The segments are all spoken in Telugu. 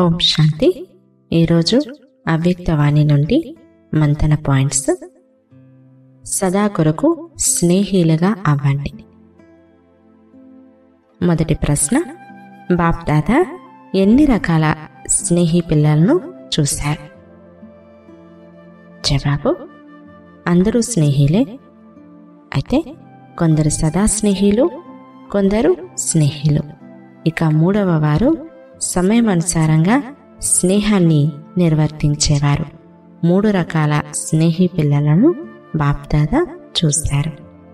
ఓం శాంతి. ఈరోజు అవ్యక్తవాణి నుండి మంతన పాయింట్స్. సదా కొరకు స్నేహిలుగా అవ్వండి. మొదటి ప్రశ్న, బాప్ దాదా ఎన్ని రకాల స్నేహి పిల్లలను చూశారు? జవాబు, అందరూ స్నేహిలే. అయితే కొందరు సదా స్నేహిలు, కొందరు స్నేహిలు. ఇక మూడవ వారు సమయమనుసారంగా స్నేహాన్ని నిర్వర్తించేవారు. 3 రకాల స్నేహి పిల్లలను బాప్దాదా చూశారు.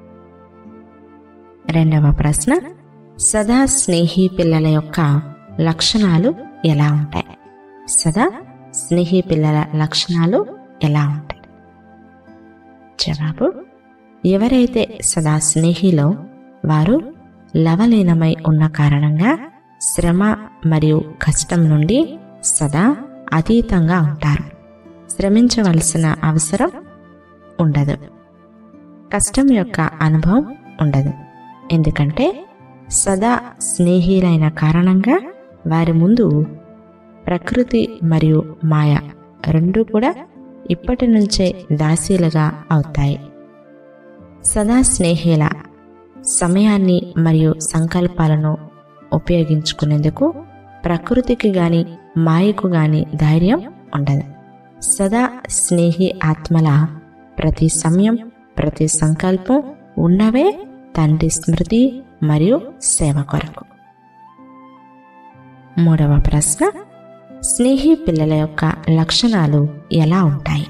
రెండవ ప్రశ్న, సదా స్నేహి పిల్లల యొక్క లక్షణాలు ఎలా ఉంటాయి? సదా స్నేహి పిల్లల లక్షణాలు ఎలా ఉంటాయి? జవాబు, ఎవరైతే సదా స్నేహిలో వారు లవలీనమై ఉన్న కారణంగా శ్రమ మరియు కష్టం నుండి సదా అతీతంగా ఉంటారు. శ్రమించవలసిన అవసరం ఉండదు, కష్టం యొక్క అనుభవం ఉండదు. ఎందుకంటే సదా స్నేహిలైన కారణంగా వారి ముందు ప్రకృతి మరియు మాయ రెండూ కూడా ఇప్పటి నుంచే దాసీలుగా అవుతాయి. సదా స్నేహిల సమయాన్ని మరియు సంకల్పాలను ఉపయోగించుకునేందుకు ప్రకృతికి గాని మాయకు గాని ధైర్యం ఉండదు. సదా స్నేహి ఆత్మల ప్రతి సమయం, ప్రతి సంకల్పం ఉన్నవే తండ్రి స్మృతి మరియు సేవ కొరకు. మూడవ ప్రశ్న, స్నేహి పిల్లల యొక్క లక్షణాలు ఎలా ఉంటాయి?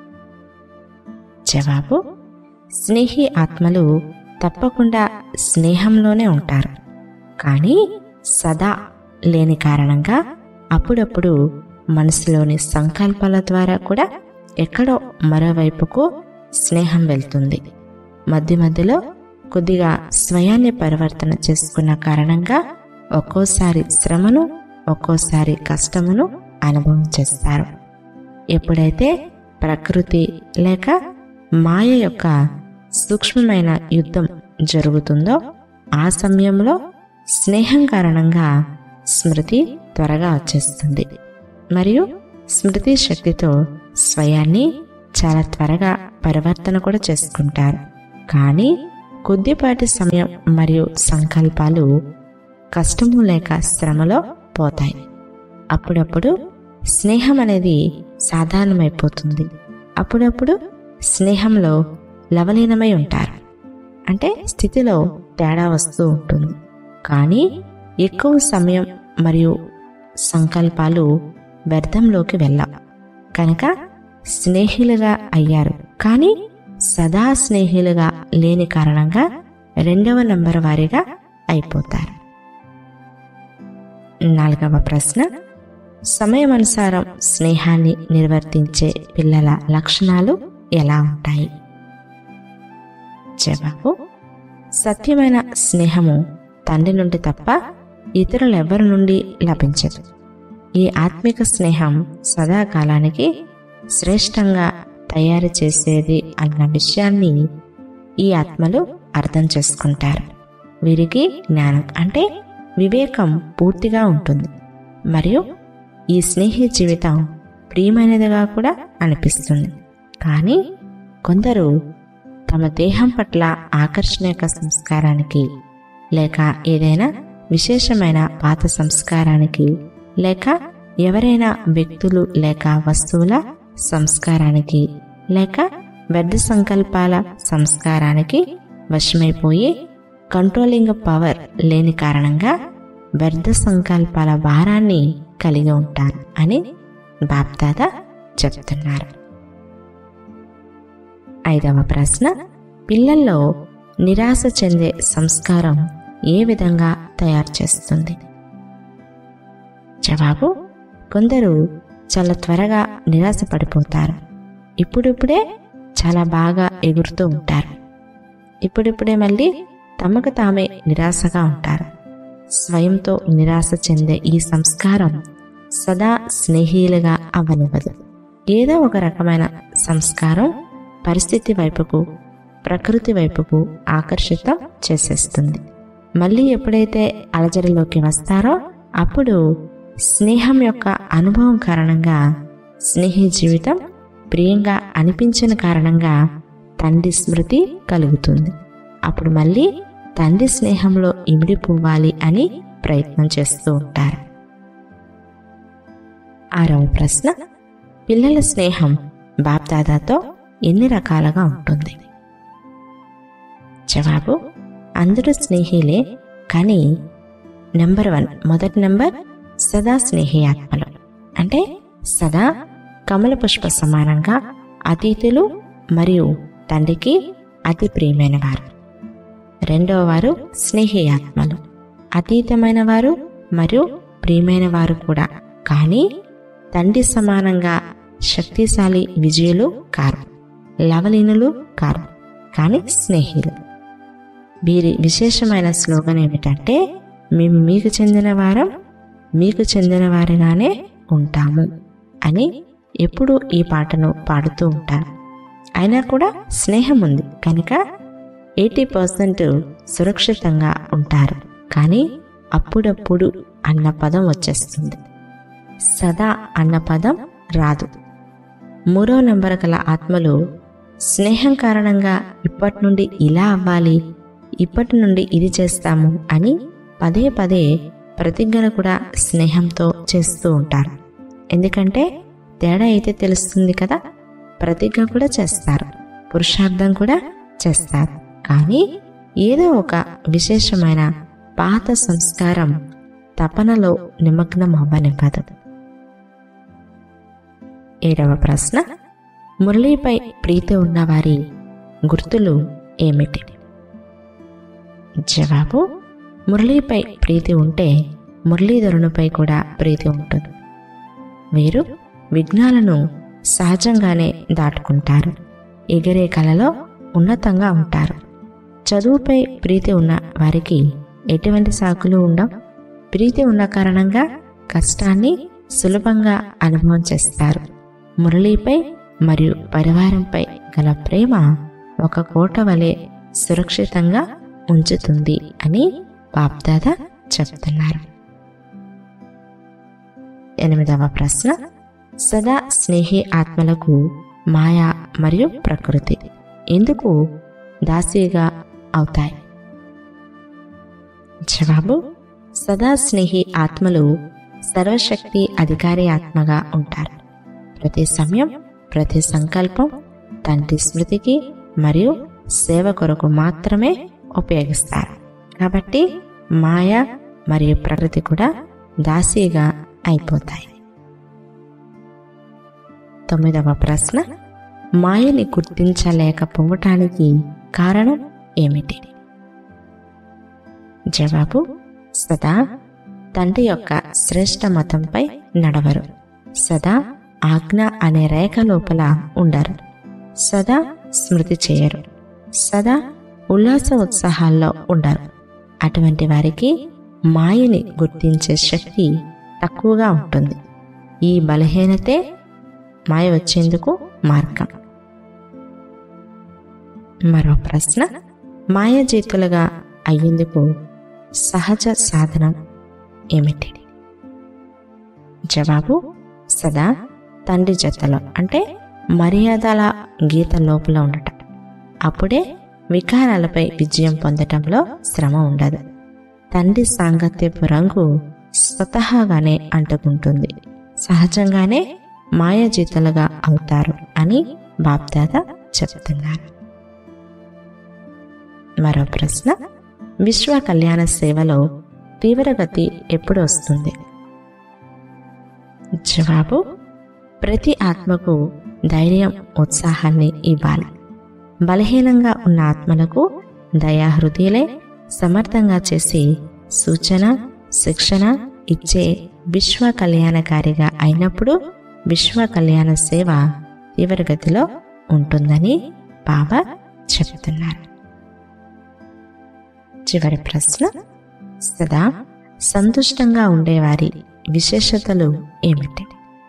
జవాబు, స్నేహి ఆత్మలు తప్పకుండా స్నేహంలోనే ఉంటారు. కానీ సదా లేని కారణంగా అప్పుడప్పుడు మనసులోని సంకల్పాల ద్వారా కూడా ఎక్కడో మరోవైపుకు స్నేహం వెళ్తుంది. మధ్య మధ్యలో కొద్దిగా స్వయాన్ని పరివర్తన చేసుకున్న కారణంగా ఒక్కోసారి శ్రమను, ఒక్కోసారి కష్టమును అనుభవం చేస్తారు. ఎప్పుడైతే ప్రకృతి లేక మాయ యొక్క సూక్ష్మమైన యుద్ధం జరుగుతుందో ఆ సమయంలో స్నేహం కారణంగా స్మృతి త్వరగా వచ్చేస్తుంది మరియు స్మృతి శక్తితో స్వయాన్ని చాలా త్వరగా పరివర్తన కూడా చేసుకుంటారు. కానీ కొద్దిపాటి సమయం మరియు సంకల్పాలు కష్టము లేక శ్రమలో పోతాయి. అప్పుడప్పుడు స్నేహం అనేది సాధారణమైపోతుంది. అప్పుడప్పుడు స్నేహంలో లవలీనమై ఉంటారు. అంటే స్థితిలో తేడా వస్తూ ఉంటుంది. కానీ ఎక్కువ సమయం మరియు సంకల్పాలు వ్యర్థంలోకి వెళ్ళాం కనుక స్నేహిలుగా అయ్యారు. కానీ సదా స్నేహిలుగా లేని కారణంగా 2వ నంబర్ వారిగా అయిపోతారు. 4వ ప్రశ్న, సమయమనుసారం స్నేహాన్ని నిర్వర్తించే పిల్లల లక్షణాలు ఎలా ఉంటాయి? జవాబు, సత్యమైన స్నేహము తండ్రి నుండి తప్ప ఇతరులెవ్వరి నుండి లభించదు. ఈ ఆత్మిక స్నేహం సదాకాలానికి శ్రేష్టంగా తయారు చేసేది అన్న విషయాన్ని ఈ ఆత్మలు అర్థం చేసుకుంటారు. వీరికి జ్ఞానం అంటే వివేకం పూర్తిగా ఉంటుంది మరియు ఈ స్నేహి జీవితం ప్రియమైనదిగా కూడా అనిపిస్తుంది. కానీ కొందరు తమ దేహం పట్ల ఆకర్షణీయ సంస్కారానికి లేక ఏదైనా విశేషమైన పాత సంస్కారానికి లేక ఎవరైనా వ్యక్తులు లేక వస్తువుల సంస్కారానికి లేక వ్యర్థ సంకల్పాల సంస్కారానికి వశమైపోయి కంట్రోలింగ్ పవర్ లేని కారణంగా వ్యర్థ సంకల్పాల భారాన్ని కలిగి ఉంటారు అని బాప్దాదా చెప్తున్నారు. 5వ ప్రశ్న, పిల్లల్లో నిరాశ చెందే సంస్కారం ఏ విధంగా తయారు చేస్తుంది? జవాబు, కొందరు చాలా త్వరగా నిరాశ పడిపోతారు. ఇప్పుడిప్పుడే చాలా బాగా ఎగురుతూ ఉంటారు. ఇప్పుడిప్పుడే మళ్ళీ తమకు తామే నిరాశగా ఉంటారు. స్వయంతో నిరాశ చెందే ఈ సంస్కారం సదా స్నేహిలుగా అవ్వనివ్వదు. ఏదో ఒక రకమైన సంస్కారం పరిస్థితి వైపుకు, ప్రకృతి వైపుకు ఆకర్షితం చేసేస్తుంది. మళ్ళీ ఎప్పుడైతే అలజడిలోకి వస్తారో అప్పుడు స్నేహం యొక్క అనుభవం కారణంగా, స్నేహి జీవితం ప్రియంగా అనిపించిన కారణంగా తండ్రి స్మృతి కలుగుతుంది. అప్పుడు మళ్ళీ తండ్రి స్నేహంలో ఇమిడిపోవాలి అని ప్రయత్నం చేస్తూ ఉంటారు. 6వ ప్రశ్న, పిల్లల స్నేహం బాప్దాదాతో ఎన్ని రకాలుగా ఉంటుంది? జవాబు, అందరూ స్నేహిలే, కానీ నెంబర్ 1, మొదటి నెంబర్ సదా స్నేహి ఆత్మలు. అంటే సదా కమల పుష్ప సమానంగా అతీతులు మరియు తండ్రికి అతి ప్రియమైన వారు. రెండవ వారు స్నేహి ఆత్మలు, అతీతమైన వారు మరియు ప్రియమైన వారు కూడా, కానీ తండ్రి సమానంగా శక్తిశాలి విజయులు కారు, లవలీనులు కారు, కానీ స్నేహిలు. వీరి విశేషమైన స్లోగన్ ఏమిటంటే, మేము మీకు చెందిన వారం, మీకు చెందిన వారిగానే ఉంటాము అని ఎప్పుడూ ఈ పాటను పాడుతూ ఉంటారు. అయినా కూడా స్నేహం ఉంది కనుక 80% సురక్షితంగా ఉంటారు. కానీ అప్పుడప్పుడు అన్న పదం వచ్చేస్తుంది, సదా అన్న పదం రాదు. 3వ నెంబర్ గల ఆత్మలు స్నేహం కారణంగా ఇప్పటి నుండి ఇలా అవ్వాలి, ఇప్పటి నుండి ఇది చేస్తాము అని పదే పదే ప్రతిజ్ఞలు కూడా స్నేహంతో చేస్తూ ఉంటారు. ఎందుకంటే తేడా అయితే తెలుస్తుంది కదా. ప్రతిజ్ఞ కూడా చేస్తారు, పురుషార్థం కూడా చేస్తారు, కానీ ఏదో ఒక విశేషమైన పాత సంస్కారం తపనలో నిమగ్నం అవ్వనివ్వదు. 7వ ప్రశ్న, మురళీపై ప్రీతి ఉన్నవారి గుర్తులు ఏమిటి? జవాబు, మురళీపై ప్రీతి ఉంటే మురళీధరునిపై కూడా ప్రీతి ఉంటుంది. వీరు విఘ్నాలను సహజంగానే దాటుకుంటారు, ఎగిరే కళలో ఉన్నతంగా ఉంటారు. చదువుపై ప్రీతి ఉన్న వారికి ఎటువంటి సాకులు ఉండవు. ప్రీతి ఉన్న కారణంగా కష్టాన్ని సులభంగా అనుభవం చేస్తారు. మురళీపై మరియు పరివారంపై గల ప్రేమ ఒక కోట వలె సురక్షితంగా ఉంచుతుంది అని బాప్దాదా చెప్తున్నారు. 8వ ప్రశ్న, సదా స్నేహి ఆత్మలకు మాయా మరియు ప్రకృతి ఎందుకు దాసీగా అవుతాయి? జవాబు, సదా స్నేహి ఆత్మలు సర్వశక్తి అధికారి ఆత్మగా ఉంటారు. ప్రతి సమయం, ప్రతి సంకల్పం తండ్రి స్మృతికి మరియు సేవ కొరకు మాత్రమే ఉపయోగిస్తారు. కాబట్టి మాయ మరియు ప్రకృతి కూడా దాసీగా అయిపోతాయి. 9వ ప్రశ్న, మాయని గుర్తించలేకపోవటానికి కారణం ఏమిటి? జవాబు, సదా తండ్రి యొక్క శ్రేష్ఠ మతంపై నడవరు, సదా ఆజ్ఞ అనే రేఖ లోపల ఉండరు, సదా స్మృతి చేయరు, సదా ఉల్లాస ఉత్సాహాల్లో ఉండరు. అటువంటి వారికి మాయని గుర్తించే శక్తి తక్కువగా ఉంటుంది. ఈ బలహీనతే మాయ వచ్చేందుకు మార్గం. మరో ప్రశ్న, మాయాజీతులుగా అయ్యేందుకు సహజ సాధనం ఏమిటి? జవాబు, సదా తండ్రి జతలో అంటే మర్యాదల గీత లోపల ఉండటం. అప్పుడే వికారాలపై విజయం పొందటంలో శ్రమ ఉండదు. తండ్రి సాంగత్యపు రంగు స్వతహాగానే అంటుకుంటుంది. సహజంగానే మాయాజీతులుగా అవుతారు అని బాప్దాదా చెప్తున్నారు. మరో ప్రశ్న, విశ్వ కళ్యాణ సేవలో తీవ్రగతి ఎప్పుడు వస్తుంది? జవాబు, ప్రతి ఆత్మకు ధైర్యం, ఉత్సాహాన్ని ఇవ్వాలి. బలహీనంగా ఉన్న ఆత్మలకు దయాహృదయులే సమర్థంగా చేసి సూచన, శిక్షణ ఇచ్చే విశ్వ కళ్యాణకారిగా అయినప్పుడు విశ్వ కళ్యాణ సేవ తీవ్రగతిలో ఉంటుందని బాబా చెప్తున్నారు. చివరి ప్రశ్న, సదా సంతుష్టంగా ఉండేవారి విశేషతలు ఏమిటి?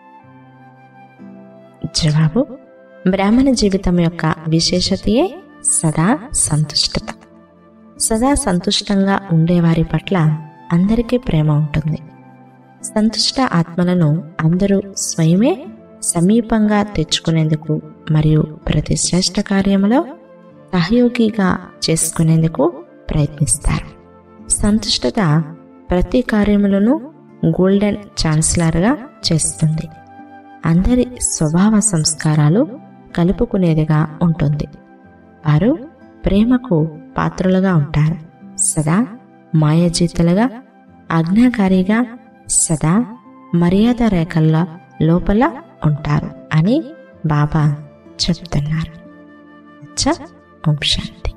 జవాబు, బ్రాహ్మణ జీవితం యొక్క విశేషతయే సదా సంతుష్టత. సదా సంతుష్టంగా ఉండేవారి పట్ల అందరికీ ప్రేమ ఉంటుంది. సంతుష్ట ఆత్మలను అందరూ స్వయమే సమీపంగా తెచ్చుకునేందుకు మరియు ప్రతి శ్రేష్ఠ కార్యములో సహయోగిగా చేసుకునేందుకు ప్రయత్నిస్తారు. సంతుష్టత ప్రతి కార్యములను గోల్డెన్ ఛాన్సలర్గా చేస్తుంది. అందరి స్వభావ సంస్కారాలు కలుపుకునేదిగా ఉంటుంది. వారు ప్రేమకు పాత్రులుగా ఉంటారు. సదా మాయాజీతులుగా, ఆజ్ఞాకారిగా, సదా మర్యాద రేఖల లోపల ఉంటారు అని బాబా చెప్తున్నారు. ఓం శాంతి.